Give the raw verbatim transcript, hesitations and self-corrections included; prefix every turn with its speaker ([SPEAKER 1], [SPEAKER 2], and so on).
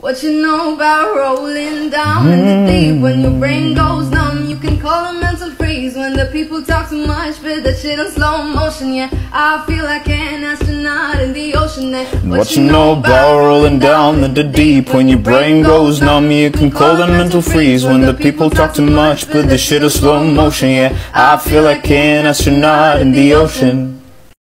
[SPEAKER 1] What you know about rolling down in the deep? When your brain goes numb, you can call a mental freeze. When the people talk too much, but that shit in slow motion. Yeah, I feel like an astronaut in the ocean. And
[SPEAKER 2] what, what you know about rolling down in the deep? When your brain goes numb, you can call a mental freeze. When the people talk too much, but the shit in slow motion. Yeah, I feel like an astronaut in the ocean.